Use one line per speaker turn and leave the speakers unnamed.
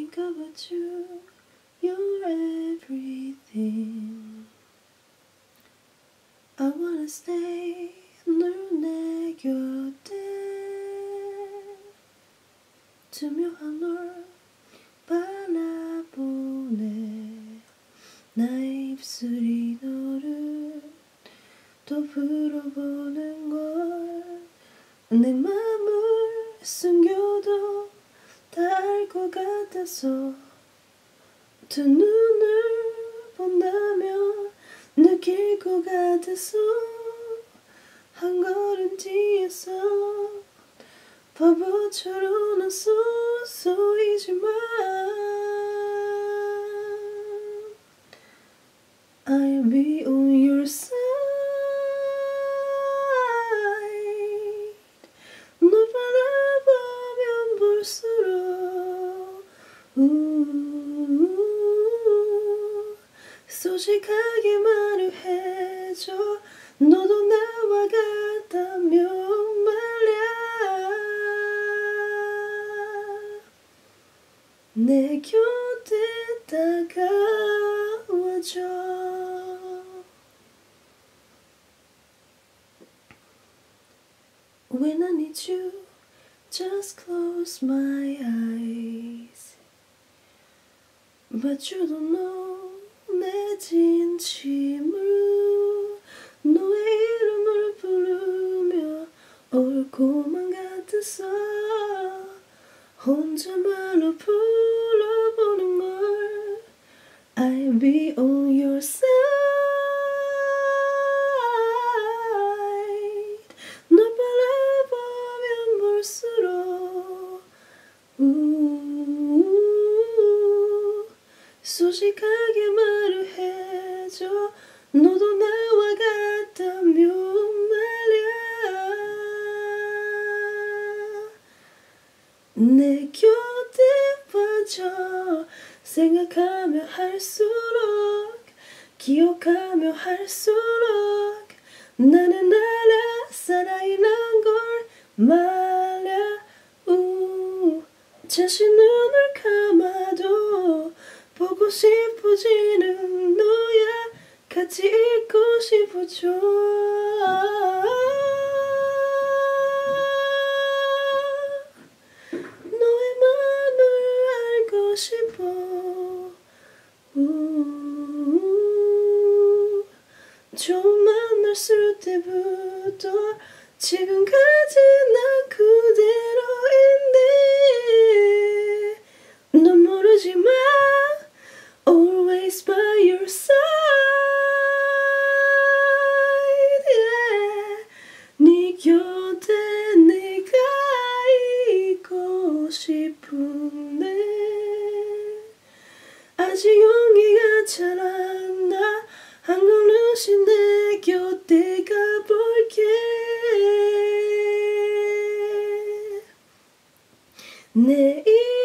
think about you, you're everything. I wanna stay 늘 내 곁에 투명한 널 바라보네. 나의 입술이 너를 또 불어보는 걸 내 맘을 숨겨도 다 알 것 같아서 두 눈을 본다면 느낄 것 같아서 한 걸음 뒤에서 바보처럼 난 쏘이지만 I'll be on your side. 널 바라보면 볼수록 솔직하게 말을 해줘. 너도 나와 같다면 말야. 내 곁에 다가와줘. When I need you, just close my eyes. But you don't know 내 진심을. 너의 이름을 부르며 올 것만 같아서 혼자말로 불러보는 걸 I'll be on your side. 널 바라보면 볼수록 솔직하게 말을 해줘. 너도 나와 같다면 말야. 내 곁에 빠져 생각하며 할수록 기억하며 할수록 나는 알아 살아있는 걸 말야. 다시 눈을 감아도 보고 싶어지는 너야. 같이 있고 싶어져. 너의 맘을 알고 싶어. 처음 만났을 때부터 지금까지 난 그대로인데 넌 모르지만 always by your side. Yeah. 네 곁에 내가 있고 싶은데 아직 용기가 잘 안 나. 한 걸음씩 내 곁에 가볼게. 내